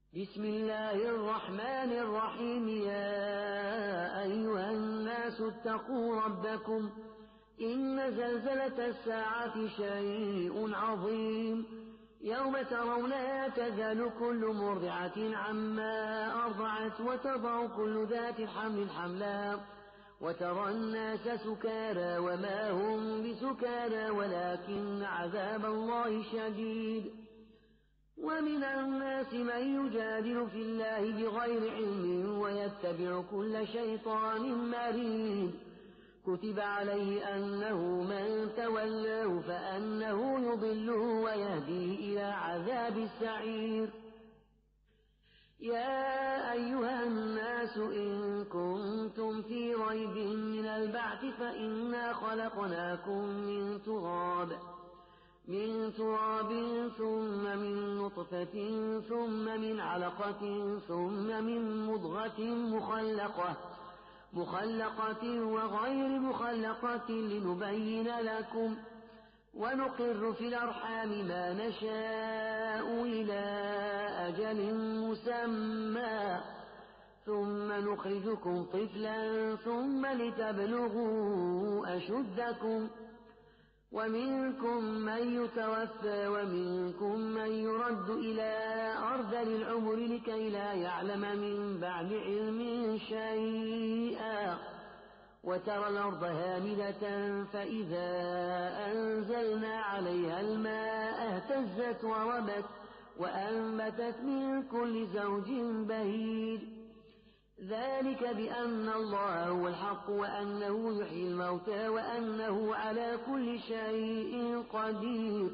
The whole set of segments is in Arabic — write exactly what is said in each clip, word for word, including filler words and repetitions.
بسم الله الرحمن الرحيم. يا أيها الناس اتقوا ربكم إن زلزلة الساعة شيء عظيم يوم ترونها تذهل كل مرضعة عما أرضعت وتضع كل ذات حمل حملها وترى الناس سكارى وما هم بسكارى ولكن عذاب الله شديد. ومن الناس من يجادل في الله بغير علم ويتبع كل شيطان مريد كتب عليه أنه من تولاه فأنه يضله ويهديه إلى عذاب السعير. يا أيها الناس إن كنتم في ريب من البعث فإنا خلقناكم من تراب من تراب ثم من نطفة ثم من علقة ثم من مضغة مخلقة مخلقة وغير مخلقة لنبين لكم ونقر في الأرحام ما نشاء إلى أجل مسمى ثم نخرجكم طفلا ثم لتبلغوا أشدكم ومنكم من يتوفى ومنكم من يرد إلى أرذل العمر لكي لا يعلم من بعد علم شيئا وترى الأرض هامدة فإذا أنزلنا عليها الماء اهتزت وربت وأنبتت من كل زوج بهيج ذلك بأن الله هو الحق وأنه يحيي الموتى وأنه على كل شيء قدير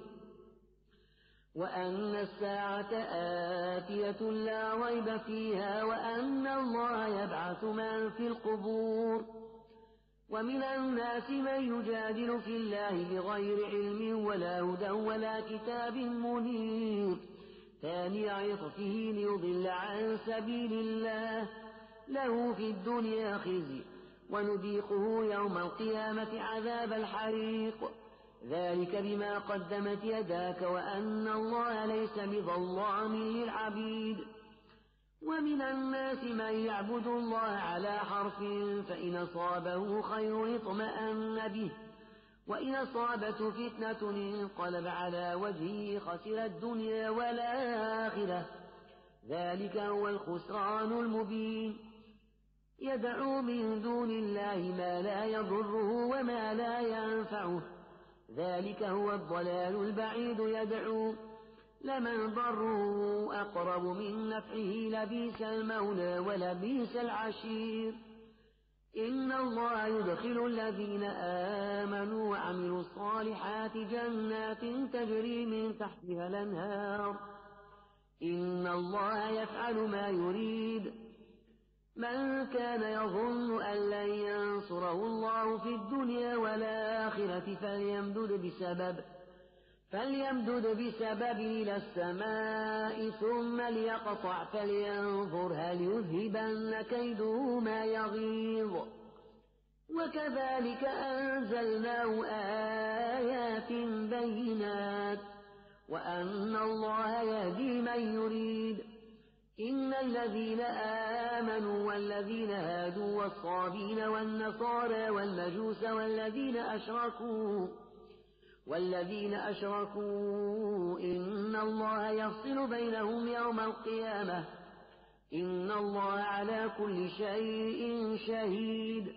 وأن الساعة آتية لا ريب فيها وأن الله يبعث من في القبور. ومن الناس من يجادل في الله بغير علم ولا هدى ولا كتاب منير ثاني عطفه ليضل عن سبيل الله له في الدنيا خزي ونذيقه يوم القيامة عذاب الحريق ذلك بما قدمت يداك وأن الله ليس بظلام للعبيد. ومن الناس من يعبد الله على حرف فإن أصابه خير اطمأن به وإن أصابته فتنة انقلب على وجهه خسر الدنيا والآخرة ذلك هو الخسران المبين. يدعو من دون الله ما لا يضره وما لا ينفعه ذلك هو الضلال البعيد. يدعو لمن ضره أقرب من نفعه لبئس المولى ولبئس العشير. إن الله يدخل الذين آمنوا وعملوا الصالحات جنات تجري من تحتها الأنهار إن الله يفعل ما يريد. من كان يظن أن لن ينصره الله في الدنيا والآخرة فليمدد بسبب فليمدد بسبب إلى السماء ثم ليقطع فلينظر هل يذهبن كيده ما يغيظ. وكذلك أنزلناه آيات بينات وأن الله يهدي من يريد. إن الذين آمنوا والذين هادوا والصابين والنصارى والمجوس والذين أشركوا والذين أشركوا إن الله يفصل بينهم يوم القيامة إن الله على كل شيء شهيد.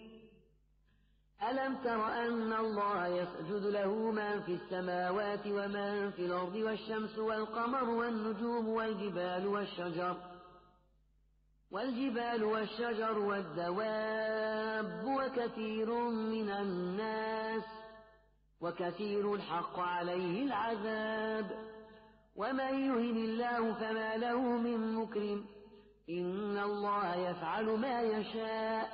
ألم تر أن الله يسجد له من في السماوات ومن في الأرض والشمس والقمر والنجوم والجبال والشجر والجبال والشجر والدواب وكثير من الناس وكثير الحق عليه العذاب ومن يهن الله فما له من مكرم إن الله يفعل ما يشاء.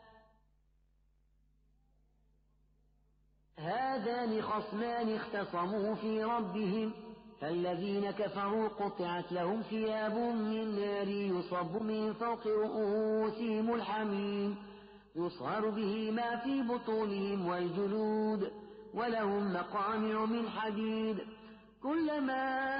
هذان خصمان اختصموا في ربهم فالذين كفروا قطعت لهم ثياب من نار يصب من فوق رؤوسهم الحميم يصهر به ما في بطونهم والجلود ولهم مقامع من حديد كلما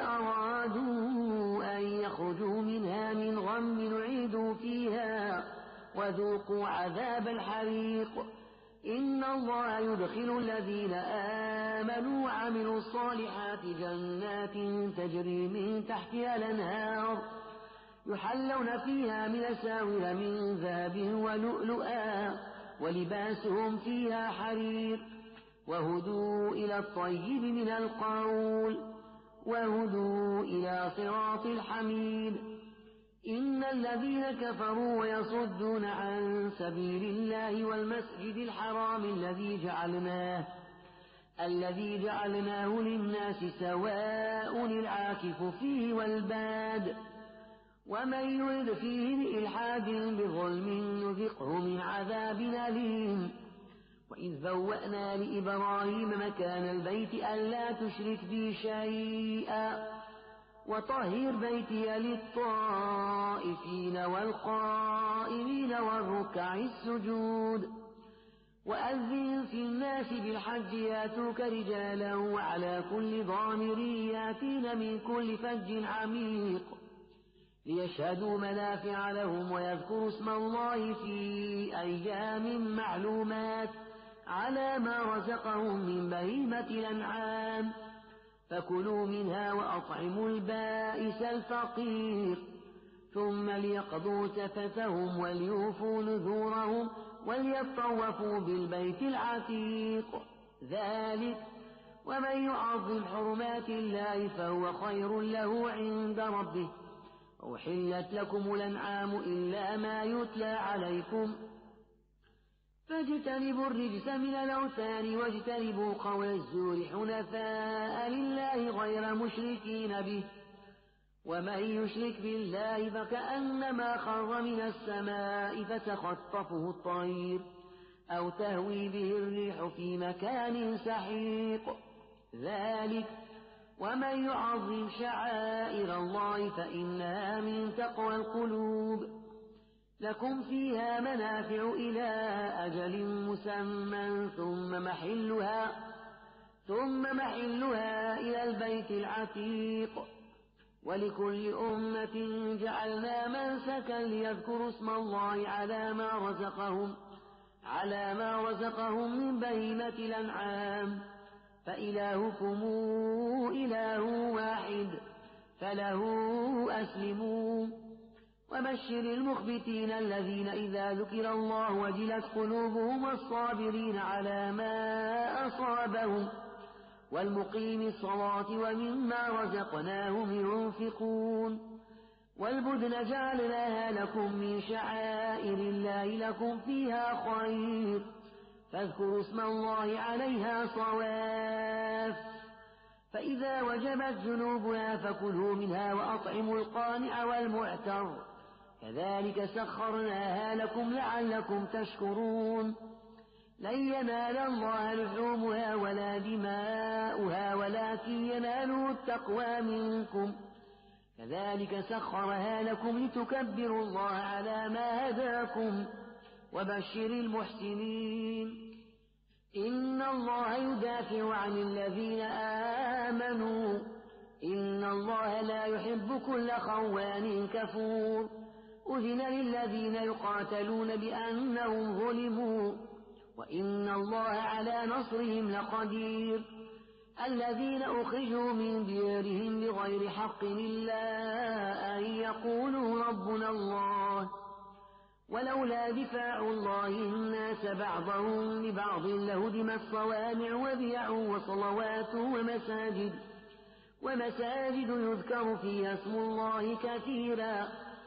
أرادوا أن يخرجوا منها من غم نعيدوا فيها وذوقوا عذاب الحريق إن الله يدخل الذين آمنوا وعملوا الصالحات جنات تجري من تحتها الأنهار يحلون فيها من أساور من ذهب ولؤلؤا ولباسهم فيها حرير وهدوا إلى الطيب من القول وهدوا إلى صراط الحميد إن الذين كفروا ويصدون عن سبيل الله والمسجد الحرام الذي جعلناه الذي جعلناه للناس سواء العاكف فيه والباد ومن يرد فيه بإلحاد بظلم نذقه من عذاب أليم وإذ بوأنا لإبراهيم مكان البيت ألا تشرك بي شيئا وطهر بيتي للطائفين والقائمين والركع السجود وأذن في الناس بالحج ياتوك رجالا وعلى كل ضامر ياتين من كل فج عميق ليشهدوا منافع لهم ويذكروا اسم الله في أيام معلومات على ما رزقهم من بهيمة الأنعام فكلوا منها وأطعموا البائس الفقير ثم ليقضوا تفثهم وليوفوا نذورهم وليطوفوا بالبيت العتيق ذلك ومن يعظم حرمات الله فهو خير له عند ربه أحلت لكم الأنعام إلا ما يتلى عليكم فاجتنبوا الرجس من الأوثان واجتنبوا قول الزور حنفاء لله غير مشركين به ومن يشرك بالله فكأنما خر من السماء فتخطفه الطير أو تهوي به الريح في مكان سحيق ذلك ومن يعظم شعائر الله فإنها من تقوى القلوب لكم فيها منافع إلى أجل مسمى ثم محلها ثم محلها إلى البيت العتيق ولكل أمة جعلنا منسكا ليذكروا اسم الله على ما رزقهم على ما رزقهم من بهيمة الأنعام فإلهكم إله واحد فله أسلموا وبشر المخبتين الذين إذا ذكر الله وجلت قلوبهم والصابرين على ما أصابهم والمقيم الصلاة ومما رزقناهم ينفقون والبدن جعلناها لكم من شعائر الله لكم فيها خير فاذكروا اسم الله عليها صواف فإذا وجبت جنوبها فكلوا منها وأطعموا القانع والمعتر كذلك سخرناها لكم لعلكم تشكرون لن ينال الله لحومها ولا دماؤها ولكن يناله التقوى منكم كذلك سخرها لكم لتكبروا الله على ما هداكم وبشر المحسنين إن الله يدافع عن الذين آمنوا إن الله لا يحب كل خوان كفور أذن للذين يقاتلون بأنهم ظلموا وإن الله على نصرهم لقدير الذين أخرجوا من ديارهم بغير حق إلا أن يقولوا ربنا الله ولولا دفاع الله الناس بعضهم لبعض لهدمت صوامع وبيع وصلوات ومساجد ومساجد يذكر فيها اسم الله كثيرا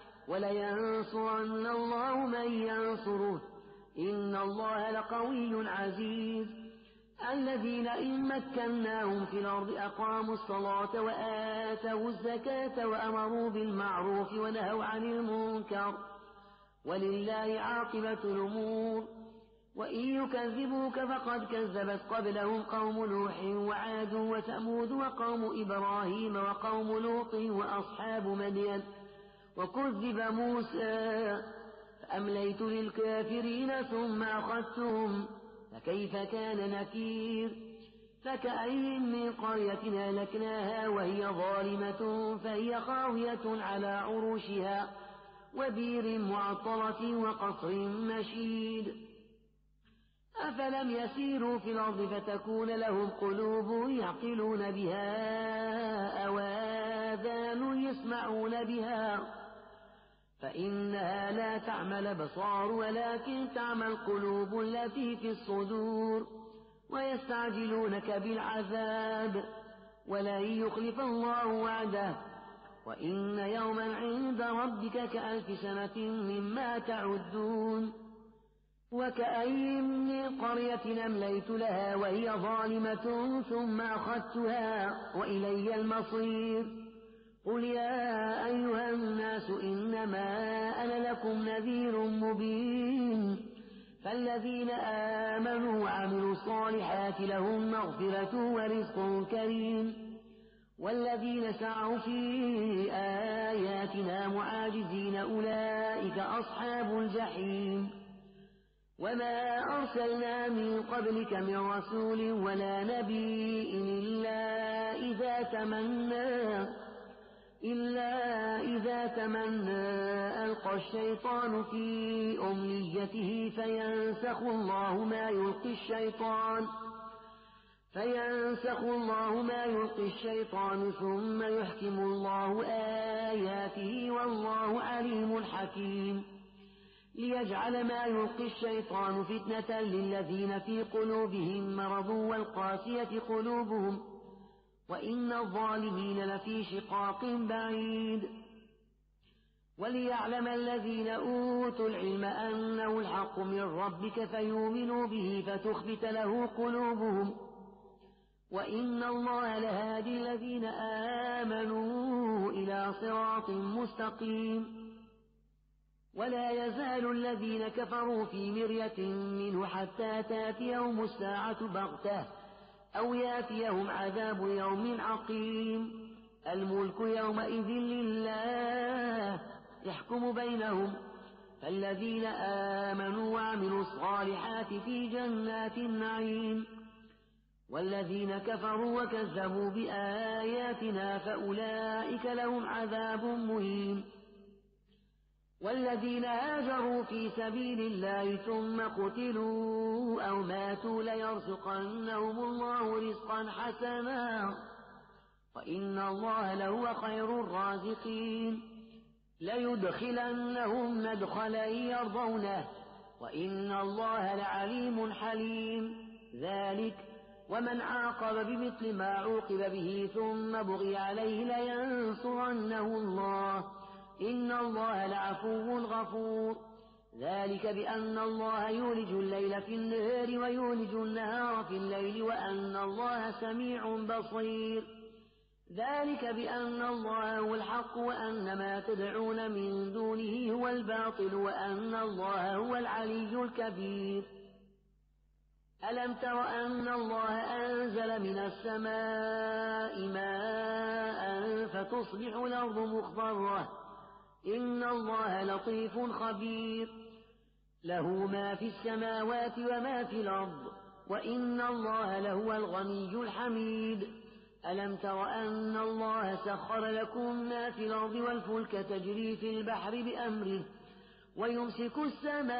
ولينصرن الله من ينصره إن الله لقوي عزيز الذين إن مكناهم في الأرض أقاموا الصلاة وآتوا الزكاة وأمروا بالمعروف ونهوا عن المنكر ولله عاقبة الأمور وإن يكذبوك فقد كذبت قبلهم قوم نوح وعاد وثمود وقوم إبراهيم وقوم لوط وأصحاب مدين وكذب موسى فأمليت للكافرين ثم أخذتهم فكيف كان نكير فكأين من قرية أهلكناها وهي ظالمة فهي خاوية على عروشها وبير معطلة وقصر مشيد أفلم يسيروا في الأرض فتكون لهم قلوب يعقلون بها أو آذان يسمعون بها فإنها لا تعمى الأبصار ولكن تعمى القلوب التي في الصدور ويستعجلونك بالعذاب ولن يخلف الله وعده وإن يوما عند ربك كألف سنة مما تعدون وكأين من قرية أمليت لها وهي ظالمة ثم أخذتها وإلي المصير قل يا أيها الناس إنما أنا لكم نذير مبين فالذين آمنوا وعملوا الصالحات لهم مغفرة ورزق كريم والذين سعوا في آياتنا معاجزين أولئك أصحاب الجحيم وما أرسلنا من قبلك من رسول ولا نبي إلا إذا تمنى إلا إذا تمنى ألقى الشيطان في أمنيته فينسخ الله ما يلقي الشيطان فينسخ الله ما يلقي الشيطان ثم يحكم الله آياته والله عليم حكيم ليجعل ما يلقي الشيطان فتنة للذين في قلوبهم مرض والقاسية قلوبهم وإن الظالمين لفي شقاق بعيد وليعلم الذين أوتوا العلم أنه الحق من ربك فيؤمنوا به فتخبت له قلوبهم وإن الله لهادي الذين آمنوا إلى صراط مستقيم ولا يزال الذين كفروا في مرية منه حتى تاتيهم الساعة بغتة أو ياتيهم عذاب يوم عقيم الملك يومئذ لله يحكم بينهم فالذين آمنوا وعملوا الصالحات في جنات النعيم والذين كفروا وكذبوا بآياتنا فأولئك لهم عذاب مهين والذين هاجروا في سبيل الله ثم قتلوا أو ماتوا ليرزقنهم الله رزقا حسنا وإن الله لهو خير الرازقين ليدخلنهم مدخلا يرضونه وإن الله لعليم حليم ذلك ومن عاقب بمثل ما عوقب به ثم بغي عليه لينصرنه الله إن الله لعفو غفور ذلك بأن الله يولج الليل في النهار ويولج النهار في الليل وأن الله سميع بصير ذلك بأن الله هو الحق وأن ما تدعون من دونه هو الباطل وأن الله هو العلي الكبير ألم تر أن الله أنزل من السماء ماء فتصبح الأرض مخضرة إن الله لطيف خبير له ما في السماوات وما في الأرض وإن الله لهو الغني الحميد ألم تر أن الله سخر لكم ما في الأرض والفلك تجري في البحر بأمره ويمسك السماء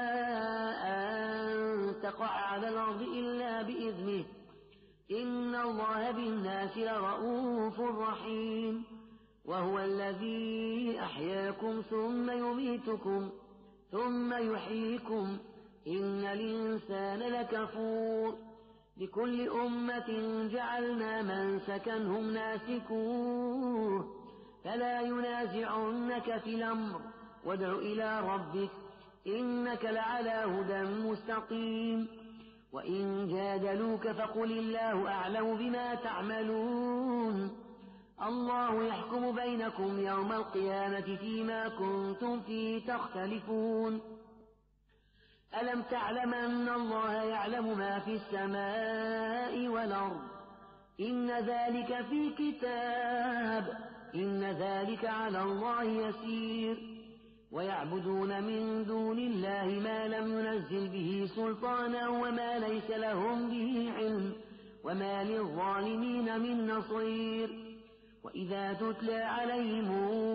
أن تقع على الأرض إلا بإذنه إن الله بالناس لرؤوف رحيم وهو الذي أحياكم ثم يميتكم ثم يحييكم إن الإنسان لكفور لكل أمة جعلنا منسكا هم ناسكوه فلا ينازعنك في الأمر وادع إلى ربك إنك لعلى هدى مستقيم وإن جادلوك فقل الله أعلم بما تعملون الله يحكم بينكم يوم القيامة فيما كنتم فيه تختلفون ألم تعلم أن الله يعلم ما في السماء والأرض إن ذلك في كتاب إن ذلك على الله يسير ويعبدون من دون الله ما لم ينزل به سلطانا وما ليس لهم به علم وما للظالمين من نصير وإذا تتلى عليهم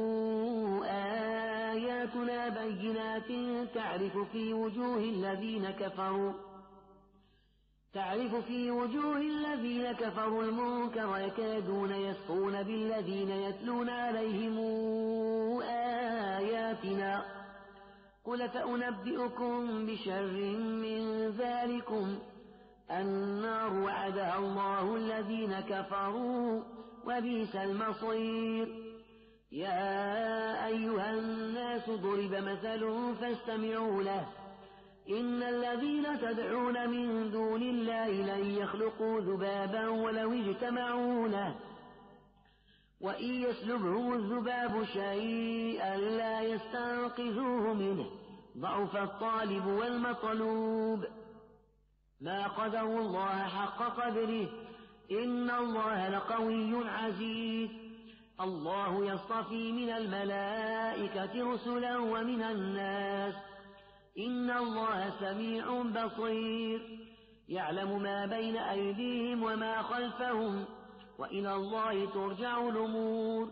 آياتنا بينات تعرف في وجوه الذين كفروا تعرف في وجوه الذين كفروا المنكر يكادون يسقون بالذين يتلون عليهم آياتنا قل فأنبئكم بشر من ذلكم النار وعدها الله الذين كفروا وبئس المصير يا أيها الناس ضرب مثل فاستمعوا له إن الذين تدعون من دون الله لن يخلقوا ذبابا ولو اجتمعوا له وإن يسلبهم الذباب شيئا لا يستنقذوه منه ضعف الطالب والمطلوب ما قدروا الله حق قدره إن الله لقوي عزيز الله يصطفي من الملائكة رسلا ومن الناس إن الله سميع بصير يعلم ما بين أيديهم وما خلفهم وإلى الله ترجع الأمور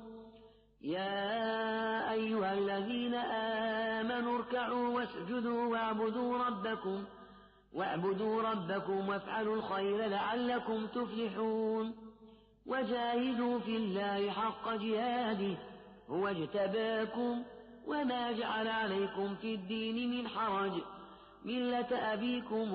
يا أيها الذين آمنوا اركعوا واسجدوا واعبدوا ربكم واعبدوا ربكم وافعلوا الخير لعلكم تفلحون وجاهدوا في الله حق جهاده هو اجتباكم وما جعل عليكم في الدين من حرج ملة أبيكم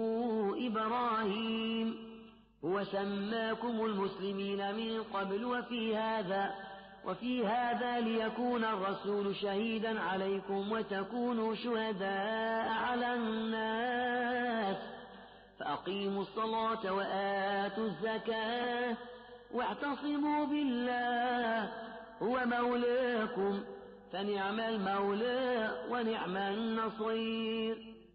إبراهيم هو سماكم المسلمين من قبل وفي هذا وفي هذا ليكون الرسول شهيدا عليكم وتكونوا شهداء على الناس فأقيموا الصلاة وآتوا الزكاة واعتصموا بالله هو مولاكم فنعم المولى ونعم النصير